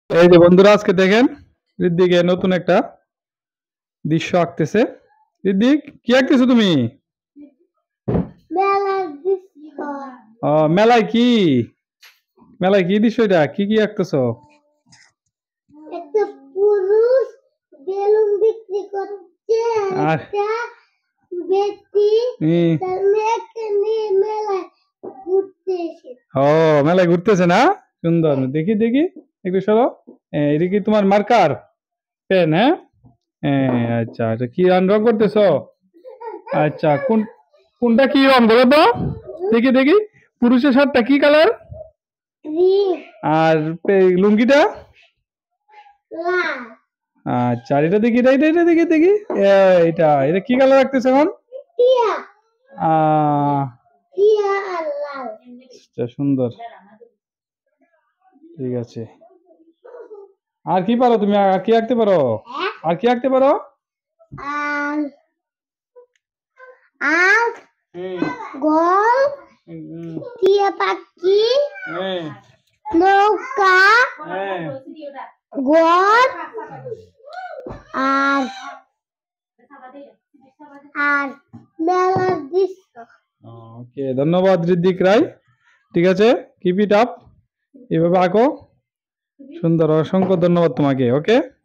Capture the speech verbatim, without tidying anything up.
এই যে বন্ধুরা আজকে দেখেন ঋদ্দিকে নতুন একটা দৃশ্য আঁকতেছে। ঋদ্দিক কি আঁকতেছো তুমি? ও মেলায় কি মেলায় কি দৃশ্য এটা? কি কি আঁকতেছো? একটা পুরুষ বেলুন বিক্রি করছে আর একটা ব্যক্তি হুম, তার মেয়েকে নিয়ে মেলায় ঘুরতে এসেছে। ও মেলায় ঘুরতেছে না? সুন্দর, দেখি দেখি একটু সরো। এই, এটা কি তোমার মার্কার পেন? হ্যাঁ, হ্যাঁ, আচ্ছা আচ্ছা, কি রং রং করতেছো? আচ্ছা, কোন কোনটা কি রং বলো তো? দেখি দেখি, পুরুষের শার্টটা কি কালার? গ্রিন, আর পে- লুঙ্গিটা? লাল, আচ্ছা, আর এটা দেখি, এটা এটা এটা দেখি দেখি এ- এটা এটা কি কালার রাখতেছে এখন? টিয়া আহ টিয়া আর লাল। আচ্ছা, সুন্দর, ঠিক আছে। আর কি পারো তুমি? আর কি আঁকতে পারো? হ্যাঁ? আর কি আঁকতে পারো? আর আখ, গোল, হুম, টিয়া পাখি, হ্যাঁ, নৌকা, হ্যাঁ। ঘর আর আর মেলার দৃশ্য। ওকে, ধন্যবাদ ঋদ্দিক রায়। ঠিক আছে, কিপ ইট আপ, এভাবে আঁকো। সুন্দর, অসংখ্য ধন্যবাদ তোমাকে। ওকে।